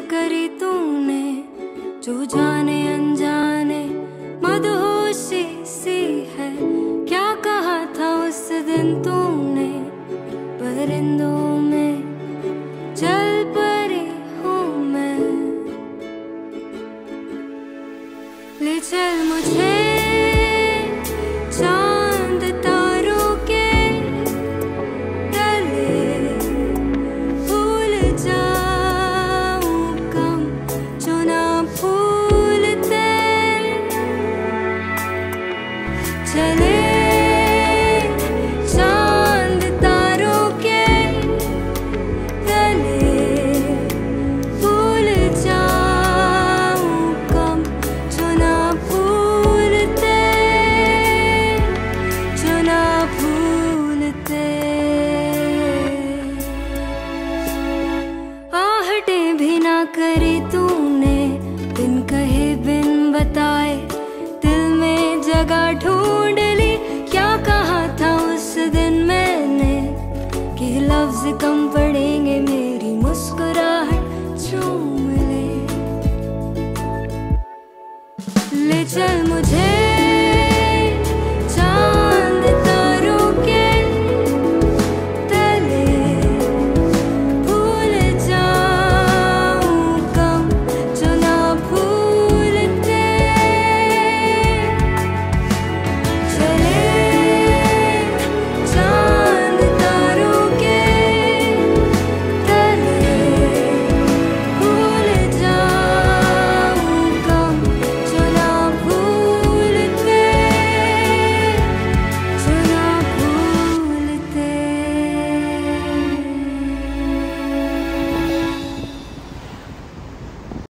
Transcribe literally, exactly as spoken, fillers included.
करी तूने, जो जाने अनजाने मदहोशी सी है। क्या कहा था उस दिन तूने, परिंदों में जलपरी हूँ मैं। ले चल मुझे चांद तारों के तले, भूल जाऊं कम जो ना भूलते। चले चांद तारों के तले, भूल जाऊं कम जो ना भूलते, जो ना भूलते। आहटें भी ना करी तूने, बिन कहे बिन बताए दिल में जगह ढूंढ ली। क्या कहा था उस दिन मैंने कि लफ्ज कम पड़ेंगे